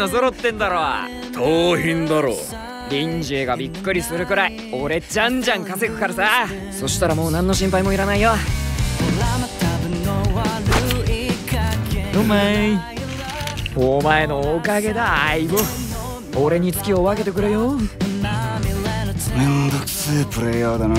の揃ってんだろ。 盗品だろ。 リンジェがびっくりするくらい俺じゃんじゃん稼ぐからさ。そしたらもう何の心配もいらないよ。 うまい。 お前のおかげだ相棒。俺に月を分けてくれよ。 めんどくせえプレイヤーだな。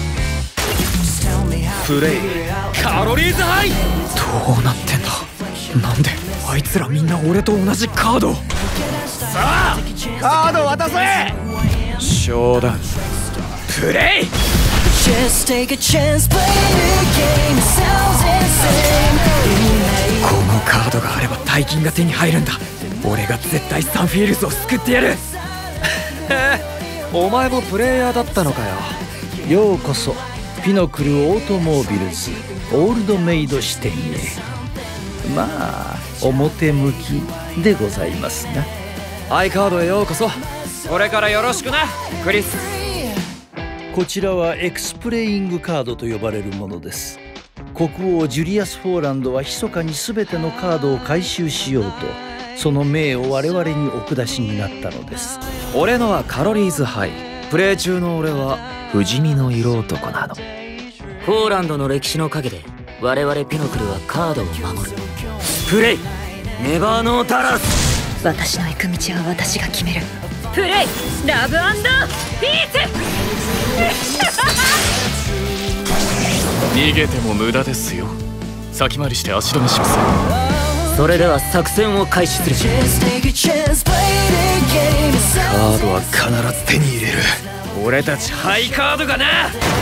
プレイカロリーズハイ。 どうなってんだ。なんであいつらみんな俺と同じカード。 さあカード渡せ。 商談プレイ。このカードがあれば大金が手に入るんだ。俺が絶対サンフィールズを救ってやる。お前もプレイヤーだったのかよ。 ようこそピノクルオートモービルズオールドメイド支店へ。まあ表向きでございますな。 アイカードへようこそ。これからよろしくなクリス。 こちらはエクスプレイングカードと呼ばれるものです。国王ジュリアス・フォーランドは密かに全てのカードを回収しようとその命を我々にお下しになったのです。 俺のはカロリーズハイ。プレイ中の俺は不死身の色男なの。 フォーランドの歴史の陰で我々ピノクルはカードを守る。プレイネバーノータラス。 私の行く道は私が決める。プレイラブ&ピース。 逃げても無駄ですよ。先回りして足止めします。 それでは作戦を開始する。 カードは必ず手に入れる。俺たちハイカードがな。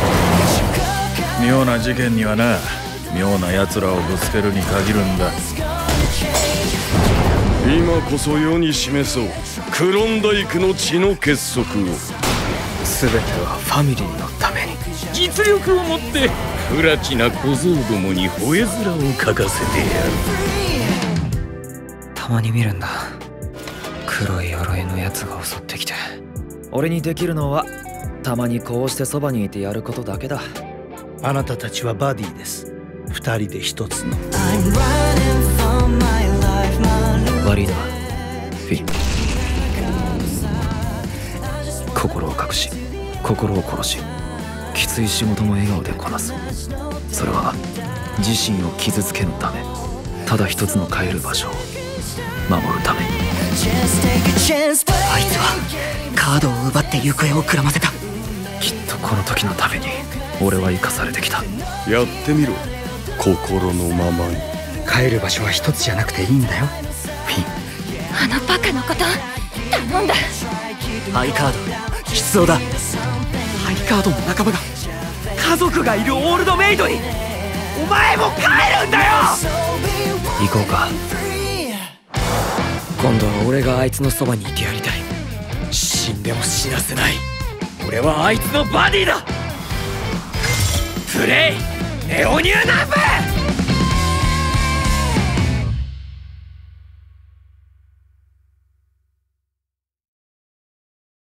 妙な事件にはな妙な奴らをぶつけるに限るんだ。 今こそ世に示そうクロンダイクの血の結束を。 全てはファミリーのために。 実力を持って不らちな小僧どもに吠え面をかかせてやる。 たまに見るんだ。黒い鎧のやつが襲ってきて。俺にできるのはたまにこうしてそばにいてやることだけだ。 あなたたちはバディです。二人で一つの。 悪いなフィン。心を隠し心を殺しきつい仕事も笑顔でこなす。それは自身を傷つけぬため。ただ一つの帰る場所を守るため。 あいつはカードを奪って行方をくらませた。 きっとこの時のために俺は生かされてきた。 やってみろ心のままに。 帰る場所は一つじゃなくていいんだよフィン。 あのバカのこと頼んだ。 ハイカード必要だ。 ハイカードの仲間が家族がいるオールドメイドにお前も帰るんだよ。行こうか。今度は俺があいつのそばにいてやりたい。死んでも死なせない。俺はあいつのバディだ。プレイネオニューナンバー。